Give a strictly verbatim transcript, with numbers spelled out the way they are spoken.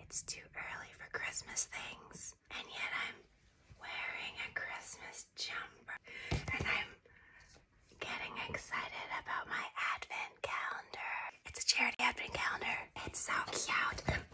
It's too early for Christmas things, and yet I'm wearing a Christmas jumper, and I'm getting excited about my advent calendar. It's a charity advent calendar. It's so cute.